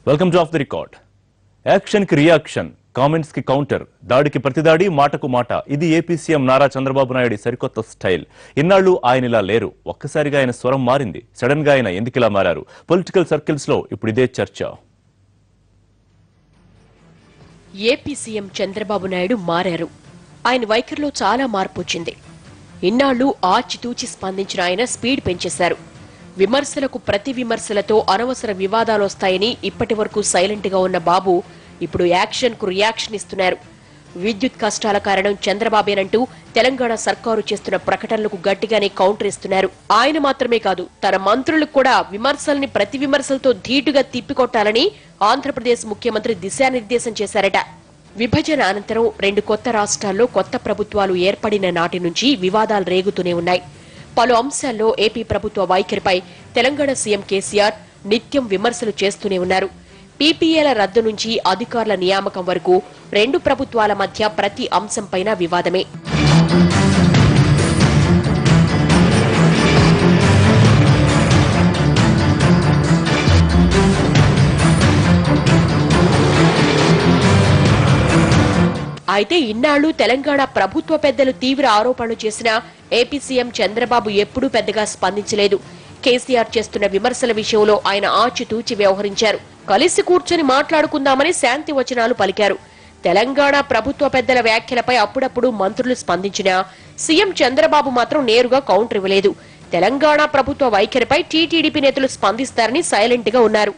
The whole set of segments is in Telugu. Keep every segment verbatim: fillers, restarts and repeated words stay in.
Welcome to off the record. Action కి రియాక్షన్, కామెంట్స్ కి కౌంటర్, దాడికి ప్రతిదాడి, మాటకు మాట. ఇది ఏపీ సీఎం నారా చంద్రబాబు నాయుడు సరికొత్త స్టైల్. ఇన్నాళ్లు ఆయన ఇలా లేరు. ఒక్కసారిగా ఆయన స్వరం మారింది. సడన్ గా ఆయన ఎందుకు ఇలా మారారు? పొలిటికల్ సర్కిల్స్ లో ఇప్పుడు ఇదే చర్చ. ఏపీ సీఎం చంద్రబాబు నాయుడు మారారు. ఆయన వైఖరిలో చాలా మార్పు వచ్చింది. ఇన్నాళ్లు ఆచితూచి స్పందించిన ఆయన స్పీడ్ పెంచేశారు. విమర్శలకు ప్రతి విమర్శలతో అనవసర వివాదాలు వస్తాయని ఇప్పటి వరకు సైలెంట్ గా ఉన్న బాబు ఇప్పుడు యాక్షన్ కు రియాక్షన్ ఇస్తున్నారు. విద్యుత్ కష్టాల కారణం చంద్రబాబేనంటూ తెలంగాణ సర్కారు చేస్తున్న ప్రకటనలకు గట్టిగానే కౌంటర్ ఇస్తున్నారు. ఆయన మాత్రమే కాదు, తన మంత్రులకు కూడా విమర్శల్ని ప్రతి విమర్శలతో ధీటుగా తిప్పికొట్టాలని ఆంధ్రప్రదేశ్ ముఖ్యమంత్రి దిశానిర్దేశం చేశారట. విభజన అనంతరం రెండు కొత్త రాష్ట్రాల్లో కొత్త ప్రభుత్వాలు ఏర్పడిన నాటి నుంచి వివాదాలు రేగుతూనే ఉన్నాయి. పలు అంశాల్లో ఏపీ ప్రభుత్వ వైఖరిపై తెలంగాణ సీఎం కేసీఆర్ నిత్యం విమర్శలు చేస్తూనే ఉన్నారు. పీపీఏల రద్దు నుంచి అధికారుల నియామకం వరకు రెండు ప్రభుత్వాల మధ్య ప్రతి అంశంపైన వివాదమే. అయితే ఇన్నాళ్లు తెలంగాణ ప్రభుత్వ పెద్దలు తీవ్ర ఆరోపణలు చేసినా ఏపీ సీఎం చంద్రబాబు ఎప్పుడూ పెద్దగా స్పందించలేదు. కేసీఆర్ చేస్తున్న విమర్శల విషయంలో ఆయన ఆచితూచి వ్యవహరించారు. కలిసి కూర్చొని మాట్లాడుకుందామని శాంతి వచనాలు పలికారు. తెలంగాణ ప్రభుత్వ పెద్దల వ్యాఖ్యలపై అప్పుడప్పుడు మంత్రులు స్పందించినా సీఎం చంద్రబాబు మాత్రం నేరుగా కౌంటర్ ఇవ్వలేదు. తెలంగాణ ప్రభుత్వ వైఖరిపై టీటీడీపీ నేతలు స్పందిస్తారని సైలెంట్ గా ఉన్నారు.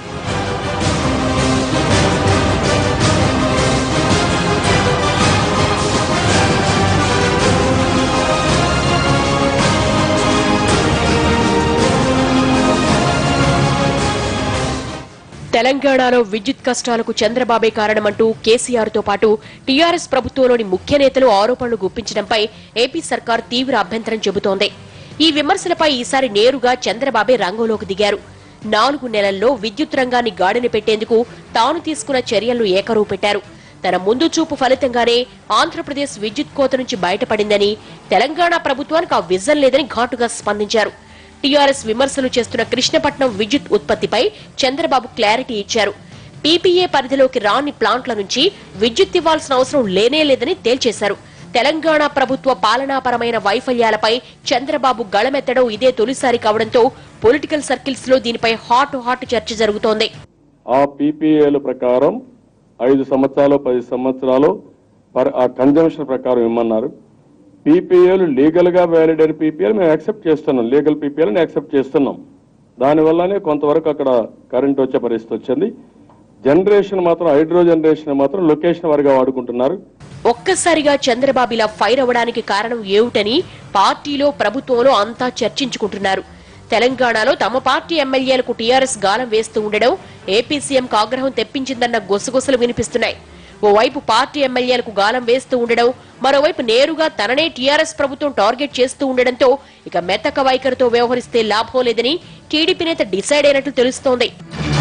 తెలంగాణలో విద్యుత్ కష్టాలకు చంద్రబాబే కారణమంటూ కేసీఆర్ తో పాటు టీఆర్ఎస్ ప్రభుత్వంలోని ముఖ్య నేతలు ఆరోపణలు గుప్పించడంపై ఏపీ సర్కార్ తీవ్ర అభ్యంతరం చెబుతోంది. ఈ విమర్శలపై ఈసారి నేరుగా చంద్రబాబే రంగంలోకి దిగారు. నాలుగు నెలల్లో విద్యుత్ రంగాన్ని గాడిన పెట్టేందుకు తాను తీసుకున్న చర్యలను ఏకరువు పెట్టారు. తన ముందు చూపు ఫలితంగానే ఆంధ్రప్రదేశ్ విద్యుత్ కోత నుంచి బయటపడిందని, తెలంగాణ ప్రభుత్వానికి ఆ విజన్ లేదని ఘాటుగా స్పందించారు. టీఆర్ఎస్ విమర్శలు చేస్తున్న కృష్ణపట్నం విద్యుత్ ఉత్పత్తిపై చంద్రబాబు క్లారిటీ ఇచ్చారు. పీపీఏ పరిధిలోకి రాని ప్లాంట్ల నుంచి విద్యుత్ ఇవ్వాల్సిన అవసరం లేనే లేదని తేల్చేశారు. తెలంగాణ ప్రభుత్వ పాలనాపరమైన వైఫల్యాలపై చంద్రబాబు గళమెత్తడం ఇదే తొలిసారి కావడంతో పొలిటికల్ సర్కిల్స్ లో దీనిపై హాట్ హాట్ చర్చ జరుగుతోంది. ఆ పీపీఏల ప్రకారం ఐదు సంవత్సరాలు పది సంవత్సరాలు ఆ కన్జంప్షన్ ప్రకారం ఇమ్మన్నారు. పీపీఏలు లీగల్ గా వ్యాలిడ్ అయిన పీపీఏలు మేము యాక్సెప్ట్ చేస్తున్నాం. లీగల్ పీపీఏలను యాక్సెప్ట్ చేస్తున్నాం. దానివల్లనే కొంతవరకు అక్కడ కరెంట్ వచ్చే పరిస్థితి వచ్చింది. జనరేషన్ మాత్రం హైడ్రో జనరేషన్ మాత్రం లొకేషన్ వారిగా వాడుకుంటున్నారు. ఒక్కసారిగా చంద్రబాబు ఇలా ఫైర్ అవ్వడానికి కారణం ఏమిటని పార్టీలో ప్రభుత్వంలో అంతా చర్చించుకుంటున్నారు. తెలంగాణలో తమ పార్టీ ఎమ్మెల్యేలకు టీఆర్ఎస్ గాలం వేస్తూ ఉండడం ఏపీ సీఎంకు ఆగ్రహం తెప్పించిందన్న గుసగుసలు వినిపిస్తున్నాయి. ఓవైపు పార్టీ ఎమ్మెల్యేలకు గాలం వేస్తూ ఉండడం, మరోవైపు నేరుగా తననే టీఆర్ఎస్ ప్రభుత్వం టార్గెట్ చేస్తూ ఉండడంతో ఇక మెతక వైఖరితో వ్యవహరిస్తే లాభం లేదని టీడీపీ నేత డిసైడ్ అయినట్లు తెలుస్తోంది.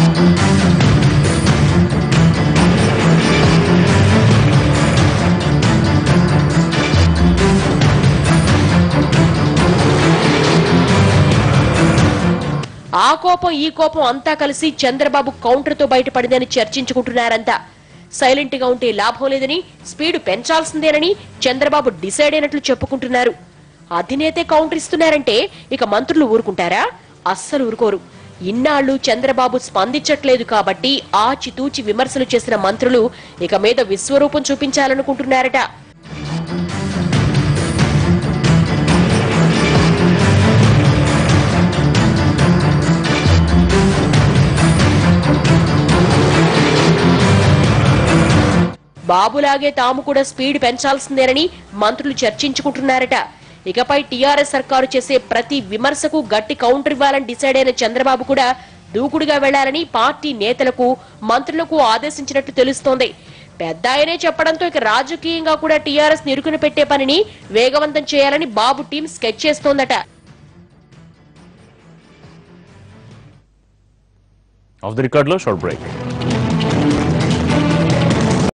ఆ కోపం ఈ కోపం అంతా కలిసి చంద్రబాబు కౌంటర్ తో బయటపడిందని చర్చించుకుంటున్నారంతా. సైలెంట్ గా ఉంటే లాభం లేదని, స్పీడ్ పెంచాల్సిందేనని చంద్రబాబు డిసైడ్ అయినట్లు చెప్పుకుంటున్నారు. అధినేతే కౌంటర్ ఇస్తున్నారంటే ఇక మంత్రులు ఊరుకుంటారా? అస్సలు ఊరుకోరు. ఇన్నాళ్లు చంద్రబాబు స్పందించట్లేదు కాబట్టి ఆచితూచి విమర్శలు చేసిన మంత్రులు ఇక మీద విశ్వరూపం చూపించాలనుకుంటున్నారట. బాబులాగే తాము కూడా స్పీడ్ పెంచాల్సిందేనని మంత్రులు చర్చించుకుంటున్నారట. ఇకపై టీఆర్ఎస్ సర్కారు చేసే ప్రతి విమర్శకు గట్టి కౌంటర్ ఇవ్వాలని డిసైడ్ అయిన చంద్రబాబు కూడా దూకుడుగా వెళ్లాలని పార్టీ నేతలకు మంత్రులకు ఆదేశించినట్లు తెలుస్తోంది. పెద్ద ఆయనే చెప్పడంతో ఇక రాజకీయంగా కూడా టీఆర్ఎస్ నిరుకున పెట్టే పనిని వేగవంతం చేయాలని బాబు టీం స్కెచ్ చేస్తోందట. ఆఫ్ ది రికార్డ్ లో షార్ట్ బ్రేక్.